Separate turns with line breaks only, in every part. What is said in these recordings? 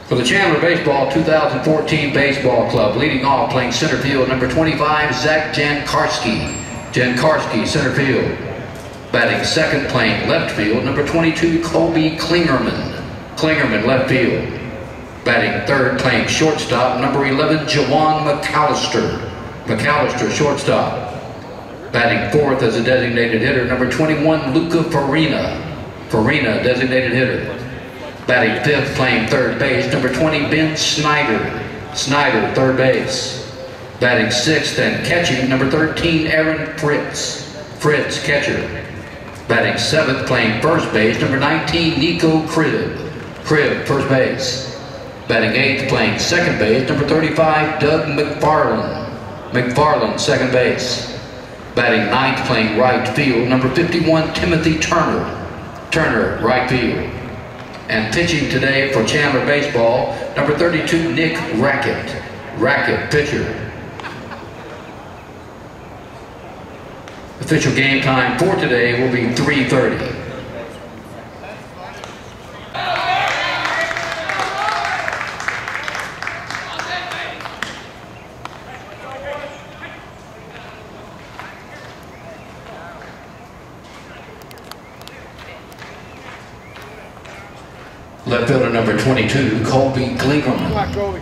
For the Chandler Baseball 2014 Baseball Club, leading off playing center field, number 25, Zach Jankarski. Jankarski, center field. Batting second, playing left field, number 22, Colby Klingerman. Klingerman, left field. Batting third, playing shortstop, number 11, Jawan McAllister. McAllister, shortstop. Batting fourth as a designated hitter, number 21, Luca Farina. Farina, designated hitter. Batting fifth, playing third base, number 20, Ben Snyder. Snyder, third base. Batting sixth and catching, number 13, Aaron Fritz. Fritz, catcher. Batting seventh, playing first base, number 19, Nico Cribb. Cribb, first base. Batting eighth, playing second base, number 35, Doug McFarland. McFarland, second base. Batting ninth, playing right field, number 51, Timothy Turner. Turner, right field. And pitching today for Chandler Baseball, number 32, Nick Rackett. Rackett, pitcher. Official game time for today will be 3:30. Left fielder number 22, Colby Klingerman.
Come on, Colby.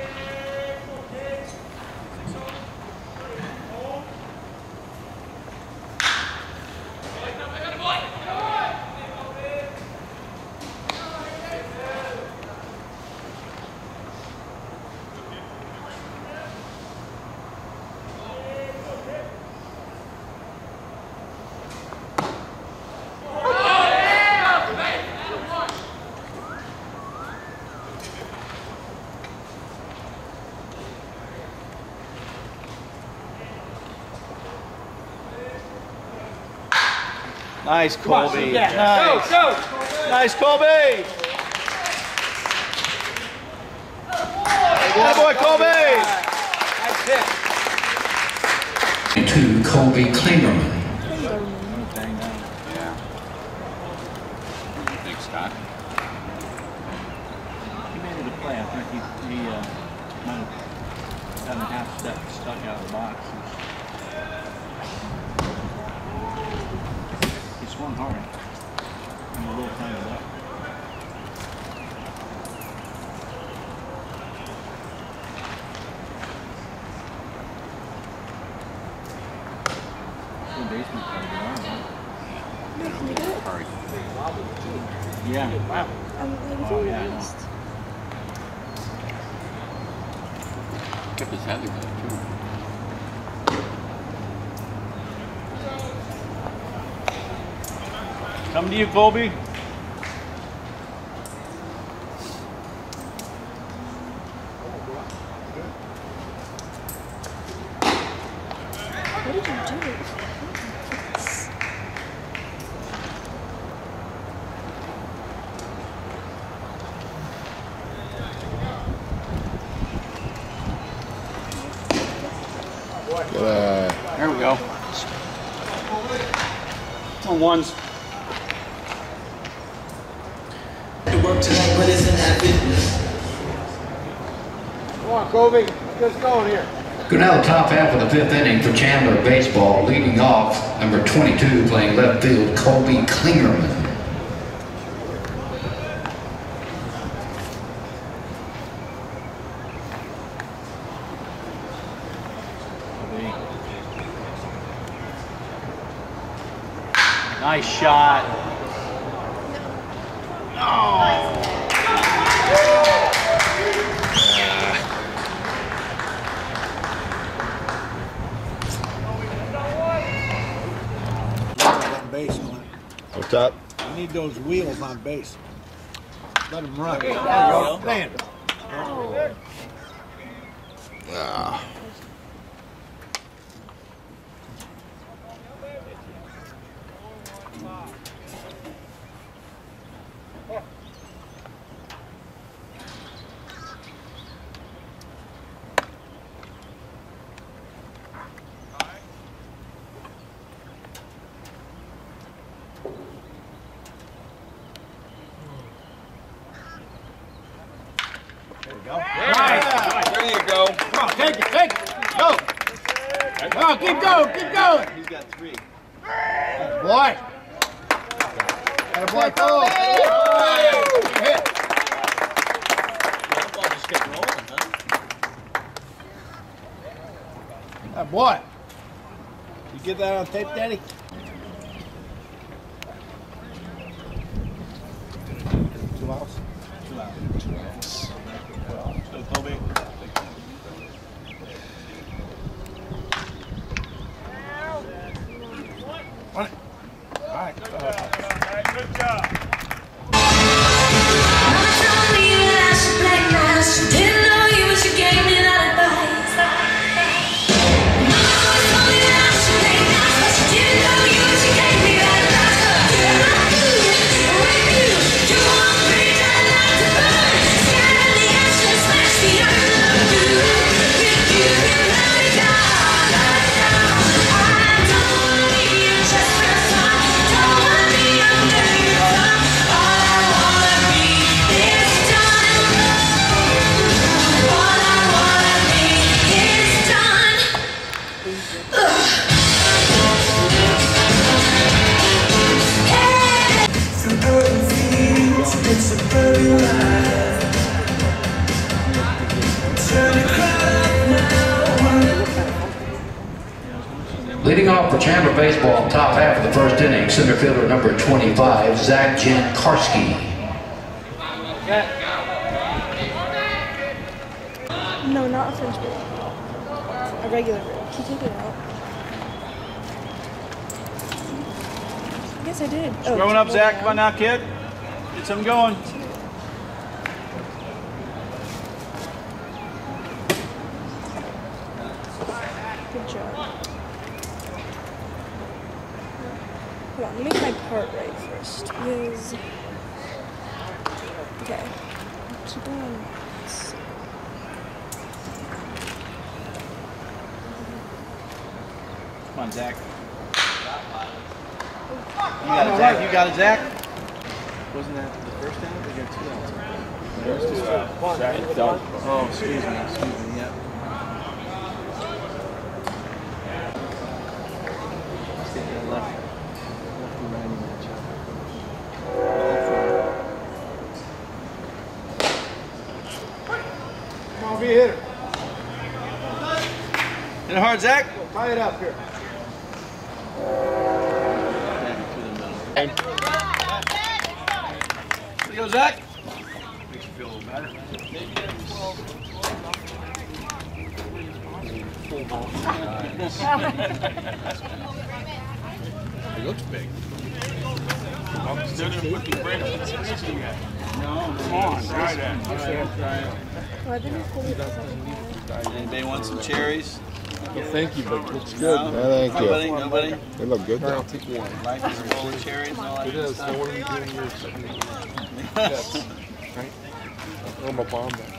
Nice, Colby.
Yeah.
Nice.
Go.
Nice, Colby. Good boy, Colby.
Nice hit.
To Colby Klingerman.
Yeah. Big Scott. He made it a play. I think he might have done a half step stuck out of the box. He swung hard. And a little tiny left. Good basement card, yeah. Wow. Oh, yeah, I know.
Kept his head together, too.
Come to you, Colby.
What did you do?
There we go.
On ones.
Work tonight, but it's an habit.
Come on, Colby. Get us going here.
Go now the top half of the fifth inning for Chandler Baseball, leading off number 22, playing left field, Colby Klingerman.
Nice shot.
On base, man.
What's up?
You need those wheels on base. Let them run. There you go. Stand.
Ah.
Nice.
There you go.
Come on, take it, take it. Go. Come on, keep going, keep going.
He's got 3.
Boy. Boy, go. Hit.
That ball just kept rolling, huh?
Boy. You get that on tape, Daddy? 2 outs.
2 outs. 2 outs. So Colby.
Run it. All right.
Good job.
Leading off for Chandler baseball, top half of the first inning, center fielder number 25, Zach Jankarski.
No, not a French grape. A regular grape. Can you take it out? I guess I did. Oh,
Growing up,
it's
Zach.
down.
Come on now, kid. Get something going.
Good job. Hold on, let me make my part right first. Because... Okay. Keep on.
Come on, Zach. You got it, Zach. You got it, Zach. Wasn't that the first down? We got 2 outs. Oh, excuse me. Yeah. Let's get that lefty righty matchup.
Come on, be a hitter.
Hit it hard, Zach.
Tie it up here.
There you go, Zach. Makes you feel a little better. It looks big.
Still didn't put the brakes on.
No,
Come on, try that.
Oh, I think it's cool.
Anybody want some cherries?
Well, thank you, but it looks good.
No?
Yeah, thank you.
Nobody? Nobody?
They look good though. I'll take one.
Life is full of cherries and all that
It
good
is.
stuff.
So what are we doing here? Yes. Right? I'm a bomb back.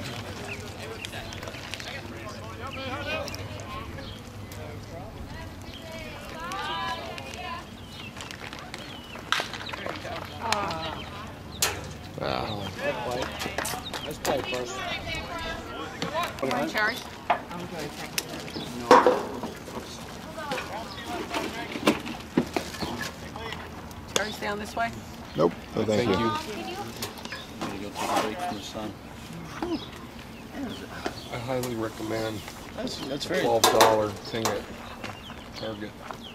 Wow.
Let's play first.
Cherry? Cherry's down this way?
Nope. No, thank you.
I'm gonna go take a break from the sun.
I highly recommend
That's very
$12 thing at Target.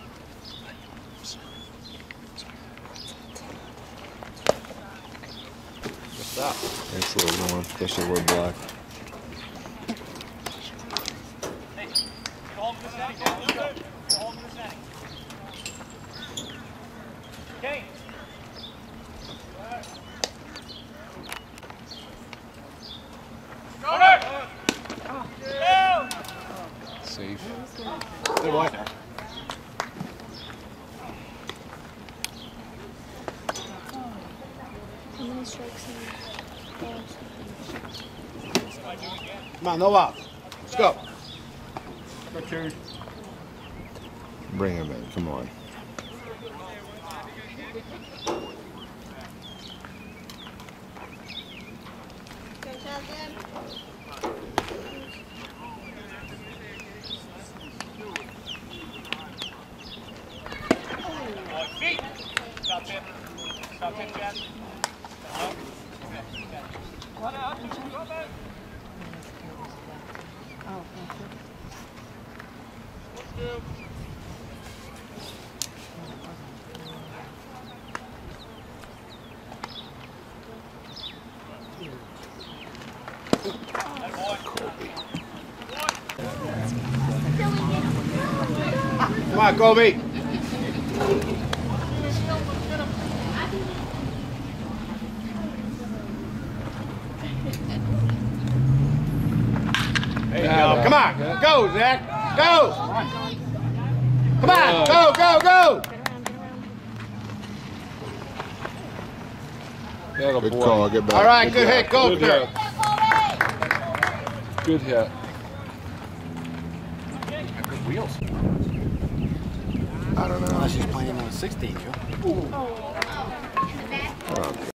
What's that? It's a little warm, especially we're black.
Okay.
Safe.
Good boy.
How many strikes and balls?
Come on, no outs. Let's go.
Bring him in. Come on.
Colby. Come on, Colby. There you go. Come on. Go, Zach. Go. Come on. Go, go, go.
Good call. Get back.
All right, good hit. Go,
Good
sir.
hit. Good hit.
Good wheels.
I don't know. Unless he's playing on a 16, Joe.
Oh.